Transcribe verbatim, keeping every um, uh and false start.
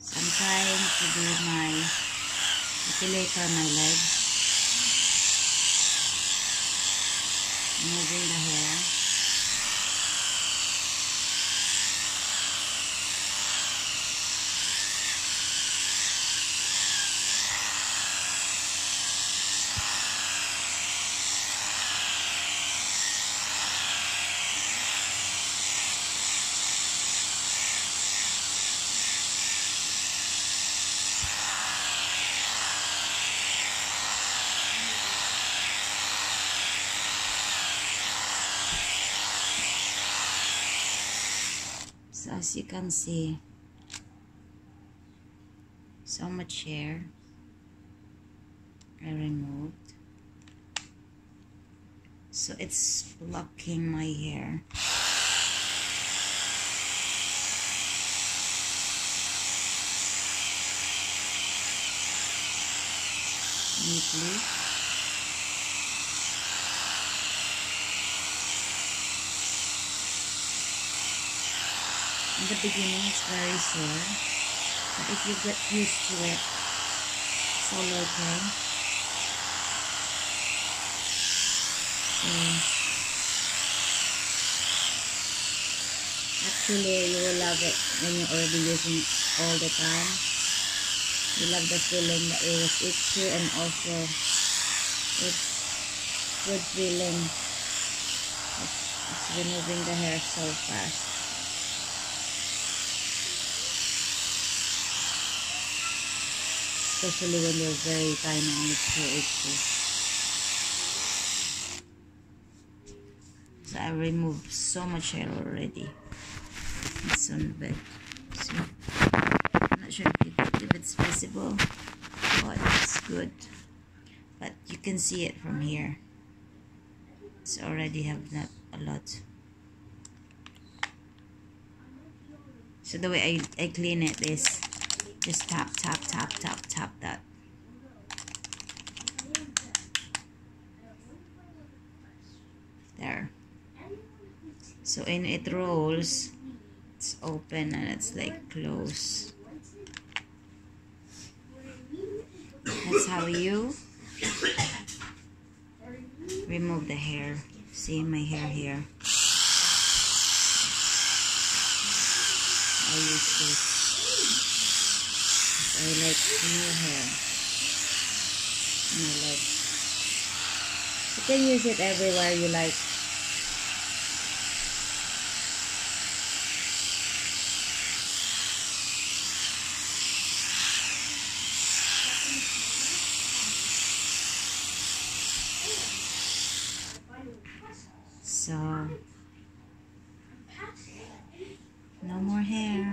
So I'm trying to do my epilator on my legs, moving the hair. So as you can see, so much hair I removed. So it's blocking my hair. Neatly. In the beginning, it's very sore, but if you get used to it, it's all okay. So, actually, you will love it when you're already using it all the time. You love the feeling that it was itchy, and also it's good feeling. It's, it's removing the hair so fast. Especially when you're very tiny and it's so itchy. So I removed so much hair already. It's on the bed. See? I'm not sure if, you, if it's visible, but it's good. But you can see it from here. It's already have not a lot. So the way I, I clean it is just tap, tap, tap, tap, tap that. There. So when it rolls, it's open and it's like close. That's how you remove the hair. See my hair here. I use this. I like new hair. And I like. You can use it everywhere you like. So, no more hair.